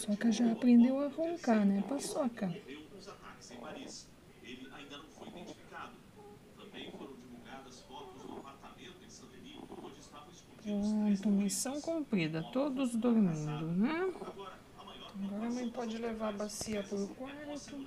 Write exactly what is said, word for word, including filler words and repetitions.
Paçoca já aprendeu a roncar, né, Paçoca? Pronto, missão cumprida. Todos dormindo, né? Agora a mãe pode levar a bacia pro quarto.